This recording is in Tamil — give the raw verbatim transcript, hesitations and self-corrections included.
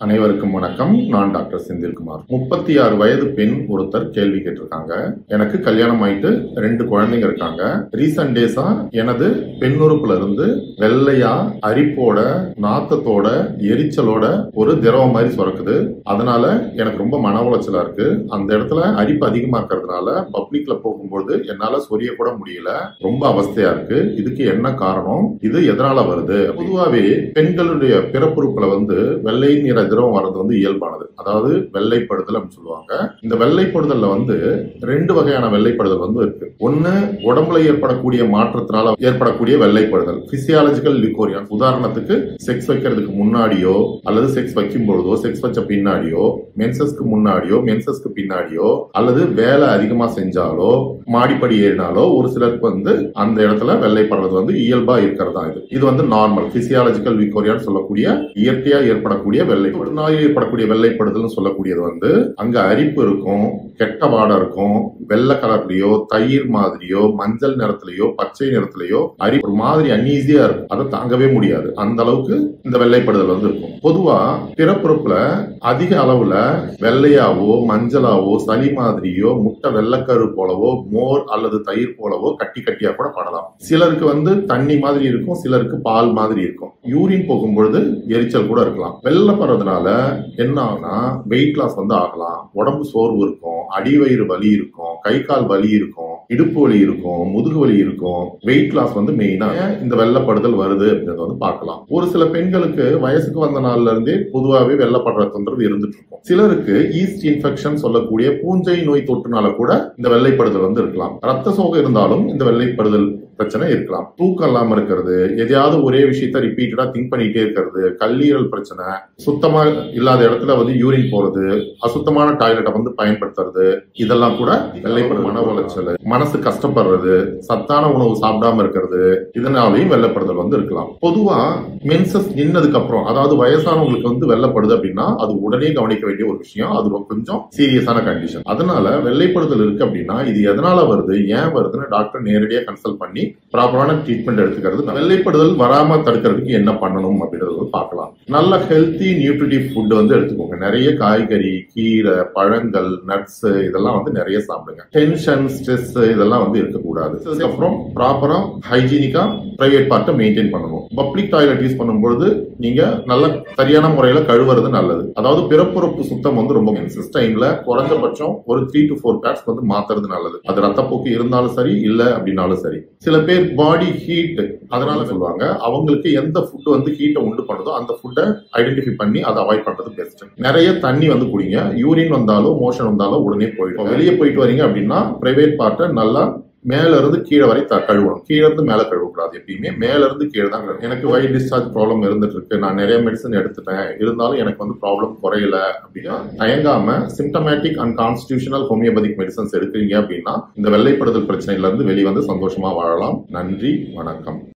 அனைவருக்கும் வணக்கம். நான் டாக்டர் செந்தில்குமார். முப்பத்தி ஆறு வயது பெண் ஒருத்தர் கேள்வி கேட்டிருக்காங்க. எனக்கு கல்யாணம் ஆயிட்டு ரெண்டு குழந்தைங்க இருக்காங்க. ரீசன்ட் டேஸா எனது பெண்ணுறுப்புல இருந்து வெள்ளையா அரிப்போட நாத்தத்தோட எரிச்சலோட ஒரு திரவம் மாதிரி சுரக்குது. அதனால எனக்கு ரொம்ப மன உளைச்சலா இருக்கு. அந்த இடத்துல அரிப்பு அதிகமா இருக்கிறதுனால பப்ளிக்ல போகும்போது என்னால சொரிய கூட முடியல. ரொம்ப அவஸ்தையா இருக்கு. இதுக்கு என்ன காரணம்? இது எதனால வருது? பொதுவாவே பெண்களுடைய பிறப்புறுப்புல வந்து வெள்ளை நிற திரவம் வர்றது வந்து இயல்பானது. அதாவது வெள்ளைப்படுதல் அப்படின்னு சொல்லுவாங்க. இந்த வெள்ளைப்படுதல்ல வந்து ரெண்டு வகையான வெள்ளைப்படுதல் வந்து இருக்கு. ஒன்னு உடம்புல ஏற்படக்கூடிய மாற்றத்தினால ஏற்படக்கூடிய வெள்ளைப்படுதல், பிசியாலஜிக்கல் லியூகோரியா. உதாரணத்துக்கு செக்ஸ் வைக்கிறதுக்கு முன்னாடியோ அல்லது செக்ஸ் வைக்கும் பொழுதோ, செக்ஸ் வச்ச பின்னாடியோ, மென்சஸ்க்கு முன்னாடியோ மென்சஸ்க்கு பின்னாடியோ அல்லது வேலை அதிகமா செஞ்சாலோ மாடிப்படி ஏறினாலோ ஒரு சிலருக்கு வந்து அந்த இடத்துல வெள்ளைப்படுறது வந்து இயல்பா இருக்கிறதா. இது இது வந்து நார்மல் பிசியாலஜிக்கல் லியூகோரியான்னு சொல்லக்கூடிய இயற்கையா ஏற்படக்கூடிய வெள்ளை நோயில் ஏற்படக்கூடிய வெள்ளைப்படுதல் சொல்லக்கூடியது வந்து அங்க அரிப்பு இருக்கும், கெட்ட வாடை இருக்கும், வெள்ளை கலர்லயோ தயிர் மாதிரியோ மஞ்சள் நிறத்திலேயோ பச்சை நிறத்திலேயோ அரிப்பு ஒரு மாதிரி அன்ஈஸியா இருக்கும். அதை தாங்கவே முடியாது. அந்த அளவுக்கு இந்த வெள்ளைப்படுதல் வந்து இருக்கும். பொதுவா பிறப்புறுப்புல அதிக அளவுல வெள்ளையாவோ மஞ்சளாவோ சளி மாதிரியோ முட்டை வெள்ளைக்கரு போலவோ மோர் அல்லது தயிர் போலவோ கட்டி கட்டியா கூட படலாம். சிலருக்கு வந்து தண்ணி மாதிரி இருக்கும், சிலருக்கு பால் மாதிரி இருக்கும். யூரின் போகும்பொழுது எரிச்சல் கூட இருக்கலாம். வெள்ளைப்படுறதுனால என்ன ஆகுனா வெயிட் லாஸ் வந்து ஆகலாம், உடம்பு சோர்வு இருக்கும், அடிவயிறு வலி இருக்கும், கை கால் வலி இருக்கும், இடுப்பு வலி இருக்கும், முதுகு வலி இருக்கும். வெயிட் லாஸ் வந்து மெயினா இந்த வெள்ளைப்படுதல் வருது அப்படின்றத வந்து பார்க்கலாம். ஒரு சில பெண்களுக்கு வயசுக்கு வந்த நாள்ல இருந்தே பொதுவாகவே வெள்ளைப்படுற தொந்தரவு இருந்துட்டு இருக்கும். சிலருக்கு ஈஸ்ட் இன்ஃபெக்ஷன் சொல்லக்கூடிய பூஞ்சை நோய் தொற்றுனால கூட இந்த வெள்ளைப்படுதல் வந்து இருக்கலாம். ரத்த சோகை இருந்தாலும் இந்த வெள்ளைப்படுதல் பிரச்சனை இருக்கலாம். தூக்கம் இல்லாம இருக்கிறது, எதையாவது ஒரே விஷயத்த ரிப்பீட்டடா திங்க் பண்ணிட்டே இருக்கிறது, கல்லீரல் பிரச்சனை, சுத்தமா இல்லாத இடத்துல வந்து யூரின் போறது, அசுத்தமான டாய்லெட்டை வந்து பயன்படுத்துறது, இதெல்லாம் கூட வெள்ளைப்படுதல். மன உளைச்சல், மனசு கஷ்டப்படுறது, சத்தான உணவு சாப்பிடாம இருக்கிறது, இதனாலையும் வெள்ளைப்படுதல் வந்து இருக்கலாம். பொதுவா மென்சஸ் நின்னதுக்கு அப்புறம், அதாவது வயசானவங்களுக்கு வந்து வெள்ளைப்படுது அப்படின்னா அது உடனே கவனிக்க வேண்டிய ஒரு விஷயம். அது கொஞ்சம் சீரியஸான கண்டிஷன். அதனால வெள்ளைப்படுதல் இருக்கு அப்படின்னா இது எதனால வருது, ஏன் வருதுன்னு டாக்டர் நேரடியா கன்சல்ட் பண்ணி ப்ராப்பரான ட்ரீட்மெண்ட் எடுத்துக்கிறது. வெள்ளைப்படுதல் வராம தடுக்கிறதுக்கு என்ன பண்ணணும் அப்படின்றத பார்க்கலாம். நல்ல ஹெல்த்தி நியூட்ரிட்டிவ் ஃபுட் வந்து எடுத்துக்கோங்க. நிறைய காய்கறி, கீரை, பழங்கள், நட்ஸ் இதெல்லாம் வந்து நிறைய சாப்பிடுங்க. டென்ஷன், ஸ்ட்ரெஸ் இதெல்லாம் வந்து இருக்கக்கூடாது. அதுக்கப்புறம் ப்ராப்பரா ஹைஜீனிக்கா பிரைவேட் பார்ட்டை மெயின்டைன் பண்ணணும். பப்ளிக் டாய்லெட் யூஸ் பண்ணும்போது நீங்க நல்ல சரியான முறையில கழுவுறது நல்லது. அதாவது பிறப்புறுப்பு சுத்தம் வந்து ரொம்ப மென்சஸ் டைம்ல குறைஞ்சபட்சம் ஒரு த்ரீ டு ஃபோர் பேட்ஸ் வந்து மாத்துறது நல்லது. அது ரத்தப்போக்கு இருந்தாலும் சரி இல்ல அப்படின்னாலும் சரி. சில பேர் பாடி ஹீட் அதனால சொல்லுவாங்க. அவங்களுக்கு எந்த ஃபுட் வந்து ஹீட்டை உண்டு பண்ணுதோ அந்த ஃபுட்டை ஐடென்டிஃபை பண்ணி அதை அவாய்ட் பண்றது பெஸ்ட். நிறைய தண்ணி வந்து குடிங்க. யூரின் வந்தாலும் மோஷன் வந்தாலும் உடனே போயிடும். வெளியே போயிட்டு வரீங்க அப்படின்னா பிரைவேட் பார்ட்டை நல்லா மேல இருந்து கீழே வரை கழுவணும். கீழே இருந்து மேல கழுவக்கூடாது. எப்பயுமே மேல இருந்து கீழே தான். எனக்கு ஒயிட் டிஸ்சார்ஜ் ப்ராப்ளம் இருந்துட்டு இருக்கு, நான் நிறைய மெடிசன் எடுத்துட்டேன், இருந்தாலும் எனக்கு வந்து ப்ராப்ளம் குறையல அப்படின்னா தயங்காம symptomatic and constitutional homeopathic medicines எடுக்கிறீங்க அப்படின்னா இந்த வெள்ளைப்படுதல் பிரச்சனையில இருந்து வெளிவந்து சந்தோஷமா வாழலாம். நன்றி, வணக்கம்.